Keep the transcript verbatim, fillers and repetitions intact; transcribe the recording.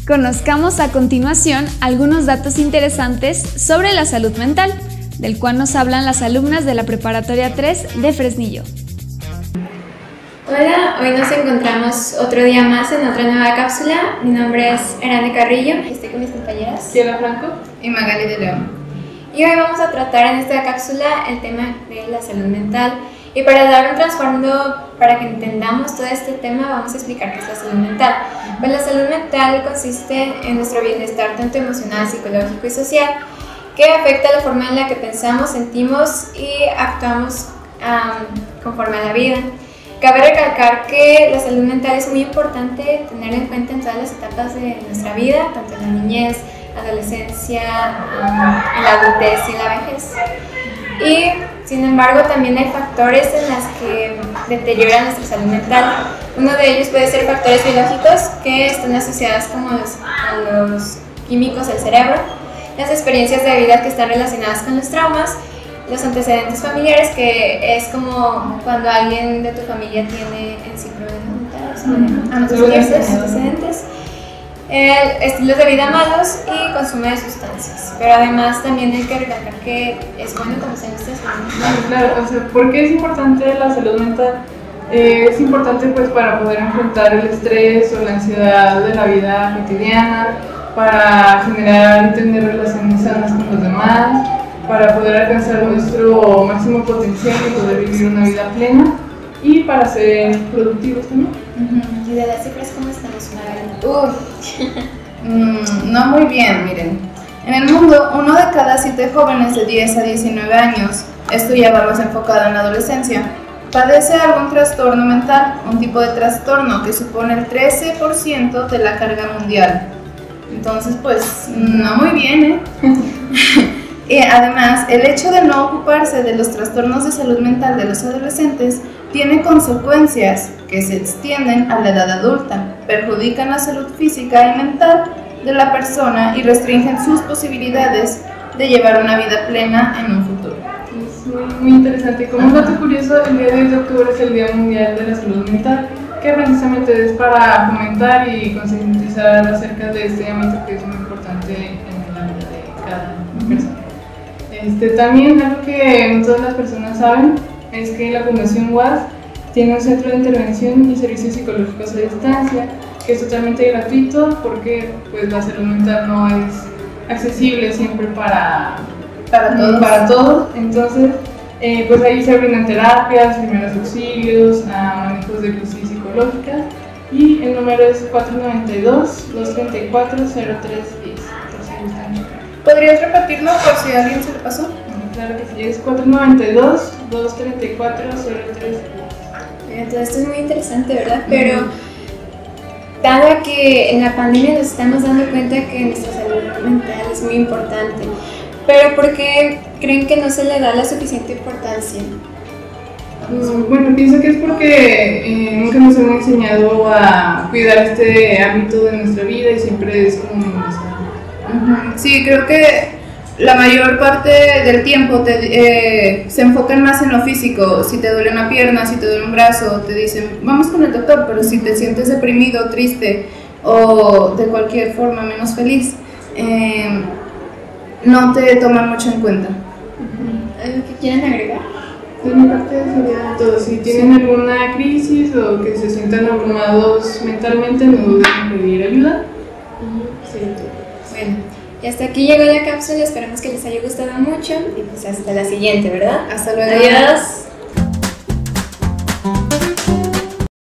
Conozcamos a continuación algunos datos interesantes sobre la salud mental, del cual nos hablan las alumnas de la Preparatoria tres de Fresnillo. Hola, hoy nos encontramos otro día más en otra nueva cápsula. Mi nombre es Erane Carrillo y estoy con mis compañeras Ciela Franco y Magali de León. Y hoy vamos a tratar en esta cápsula el tema de la salud mental. Y para dar un trasfondo, para que entendamos todo este tema, vamos a explicar qué es la salud mental. Pues la salud mental consiste en nuestro bienestar tanto emocional, psicológico y social, que afecta la forma en la que pensamos, sentimos y actuamos um, conforme a la vida. Cabe recalcar que la salud mental es muy importante tener en cuenta en todas las etapas de nuestra vida, tanto en la niñez, adolescencia, um, en la adultez y en la vejez. Y sin embargo también hay factores en los que deterioran nuestra salud mental. Uno de ellos puede ser factores biológicos que están asociados como los, a los químicos del cerebro, las experiencias de vida que están relacionadas con los traumas, los antecedentes familiares, que es como cuando alguien de tu familia tiene en sí problemas mentales, mm, antecedentes, eh, estilos de vida malos y consumo de sustancias. Pero además también hay que recalcar que es bueno conocer nuestra salud mental. Claro, o sea, ¿por qué es importante la salud mental? Eh, es importante pues para poder enfrentar el estrés o la ansiedad de la vida cotidiana, para generar y tener relaciones sanas con los demás, para poder alcanzar nuestro máximo potencial y poder vivir una vida plena y para ser productivos también. Uh-huh. ¿Y de las cifras cómo estamos, Magali? Uy, mm, no muy bien, miren. En el mundo, uno de cada siete jóvenes de diez a diecinueve años, esto ya va más enfocado en la adolescencia, padece algún trastorno mental, un tipo de trastorno que supone el trece por ciento de la carga mundial. Entonces, pues, no muy bien, ¿eh? Y además, el hecho de no ocuparse de los trastornos de salud mental de los adolescentes tiene consecuencias que se extienden a la edad adulta, perjudican la salud física y mental de la persona y restringen sus posibilidades de llevar una vida plena en un futuro. Es muy, muy interesante. Como un dato curioso, el día diez de octubre es el Día Mundial de la Salud Mental, que precisamente es para fomentar y concientizar acerca de este ámbito que es muy importante en la vida de cada persona. Este, también algo que no todas las personas saben es que la Fundación U A S tiene un centro de intervención y servicios psicológicos a distancia que es totalmente gratuito porque pues, la salud mental no es accesible siempre para, para, todos. para todos. Entonces, eh, pues ahí se brindan terapias, primeros auxilios, manejos de crisis psicológicas y el número es cuatro nueve dos, dos tres cuatro, cero tres uno cero. ¿Podrías repetirlo por si a alguien se le pasó? Claro que sí, es cuatro nueve dos, dos tres cuatro, cero tres uno. Todo esto es muy interesante, ¿verdad? Pero dado que en la pandemia nos estamos dando cuenta que nuestra salud mental es muy importante, pero ¿por qué creen que no se le da la suficiente importancia? Bueno, pienso que es porque eh, nunca nos han enseñado a cuidar este ámbito de nuestra vida y siempre es como minimizado. Sí, creo que la mayor parte del tiempo te, eh, se enfocan más en lo físico. Si te duele una pierna, si te duele un brazo, te dicen vamos con el doctor, pero si te sientes deprimido, triste o de cualquier forma menos feliz, eh, no te toman mucho en cuenta. ¿Algo que quieran agregar? De mi parte sería todo. Si tienen alguna crisis o que se sientan abrumados mentalmente, no duden en pedir ayuda. Sí. Bueno, y hasta aquí llegó la cápsula, esperamos que les haya gustado mucho y pues hasta la siguiente, ¿verdad? Hasta luego. Adiós.